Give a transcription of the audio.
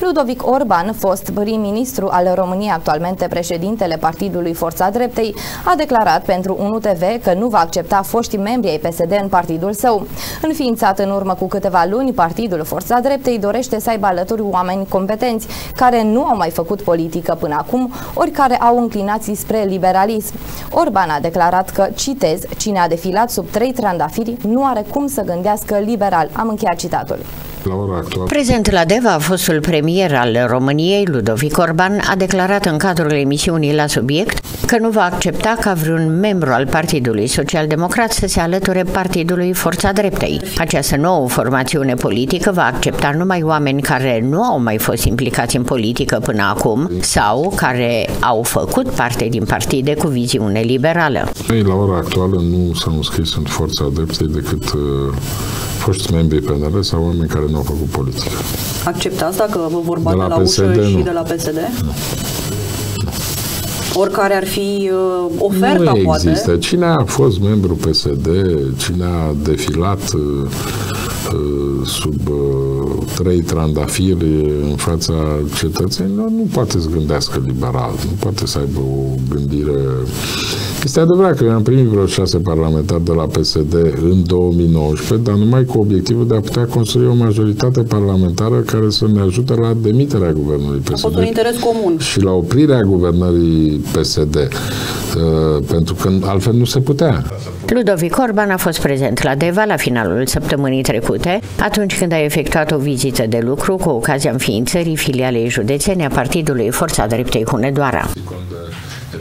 Ludovic Orban, fost prim-ministru al României, actualmente președintele Partidului Forța Dreptei, a declarat pentru 1TV că nu va accepta foștii membri ai PSD în partidul său. Înființat în urmă cu câteva luni, Partidul Forța Dreptei dorește să aibă alături oameni competenți, care nu au mai făcut politică până acum, ori care au înclinații spre liberalism. Orban a declarat că, citez, cine a defilat sub 3 trandafiri nu are cum să gândească liberal. Am încheiat citatul. Prezent la Deva, fostul premier al României, Ludovic Orban, a declarat în cadrul emisiunii La Subiect că nu va accepta ca vreun membru al Partidului Social-Democrat să se alăture Partidului Forța Dreptei. Această nouă formațiune politică va accepta numai oameni care nu au mai fost implicați în politică până acum sau care au făcut parte din partide cu viziune liberală. La ora actuală nu s-au înscris în Forța Dreptei decât foști membri PNL sau oameni care nu au făcut politică. Acceptați dacă vă vorba de la ușă și de la PSD? Nu. Oricare ar fi oferta, nu poate? Nu există. Cine a fost membru PSD, cine a defilat sub 3 trandafiri în fața cetățenilor, nu poate să gândească liberal, nu poate să aibă o gândire. Este adevărat că eu am primit vreo 6 parlamentari de la PSD în 2019, dar numai cu obiectivul de a putea construi o majoritate parlamentară care să ne ajute la demiterea guvernului PSD. A fost un interes comun. Și la oprirea guvernării PSD, pentru că altfel nu se putea. Ludovic Orban a fost prezent la Deva la finalul săptămânii trecute, atunci când a efectuat o vizită de lucru cu ocazia înființării filialei județene a Partidului Forța Dreptei Hunedoara.